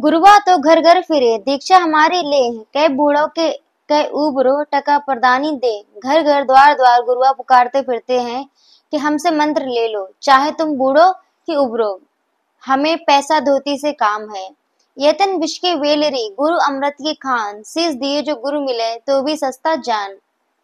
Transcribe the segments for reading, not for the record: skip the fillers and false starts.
गुरुआ तो घर घर फिरे, दीक्षा हमारी ले, कई बूढ़ों के कई उबरो टका प्रदानी दे। घर घर द्वार द्वार गुरुआ पुकारते फिरते हैं कि हमसे मंत्र ले लो, चाहे तुम बूढ़ो कि उबरो, हमें पैसा धोती से काम है। यतन विष की वेलरी, गुरु अमृत की खान, शीश दिए जो गुरु मिले तो भी सस्ता जान।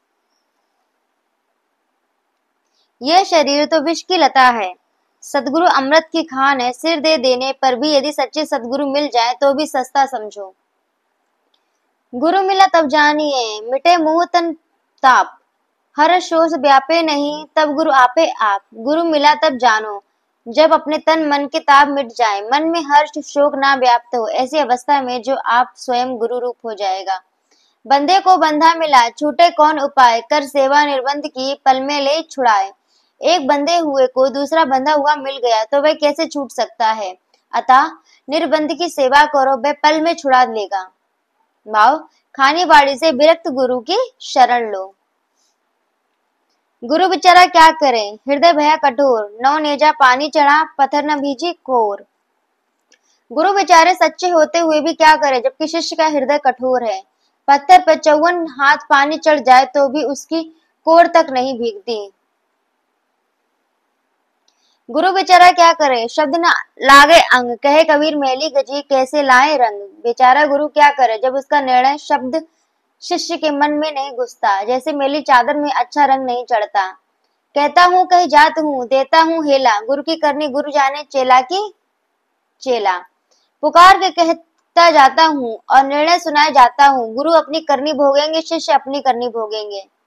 यह शरीर तो विष की लता है, सदगुरु अमृत की खान है। सिर दे देने पर भी यदि सच्चे सदगुरु मिल जाए तो भी सस्ता समझो। गुरु मिला तब जानिए, मिटे मुंह तन ताप, हर शोष व्यापे नहीं, तब गुरु आपे आप। गुरु मिला तब जानो, जब अपने तन मन के ताप मिट जाए, मन में हर्ष शोक ना व्याप्त हो, ऐसी अवस्था में जो आप स्वयं गुरु रूप हो जाएगा। बंदे को बंधा मिला, छूटे कौन उपाय, कर सेवा निर्बंध की, पल में ले छुड़ाए। एक बंधे हुए को दूसरा बंधा हुआ मिल गया तो वह कैसे छूट सकता है। अतः निर्बंध की सेवा करो, वह पल में छुड़ा लेगा। भाव, खानी बाड़ी से विरक्त गुरु की शरण लो। गुरु बेचारा क्या करे, हृदय भया कठोर, नौ नेजा पानी चढ़ा, पत्थर न भीजी कोर। गुरु बेचारे सच्चे होते हुए भी क्या करे, जबकि शिष्य का हृदय कठोर है। पत्थर पर 54 हाथ पानी चढ़ जाए तो भी उसकी कोर तक नहीं भीगती। गुरु बेचारा क्या करे, शब्द न लागे अंग, कहे कबीर मैली गजी कैसे लाए रंग। बेचारा गुरु क्या करे, जब उसका निर्णय शब्द शिष्य के मन में नहीं घुसता, जैसे मैली चादर में अच्छा रंग नहीं चढ़ता। कहता हूँ कहीं जात हूँ, देता हूँ हेला, गुरु की करनी गुरु जाने, चेला की चेला। पुकार के कहता जाता हूँ और निर्णय सुनाए जाता हूँ, गुरु अपनी करनी भोगेंगे, शिष्य अपनी करनी भोगेंगे।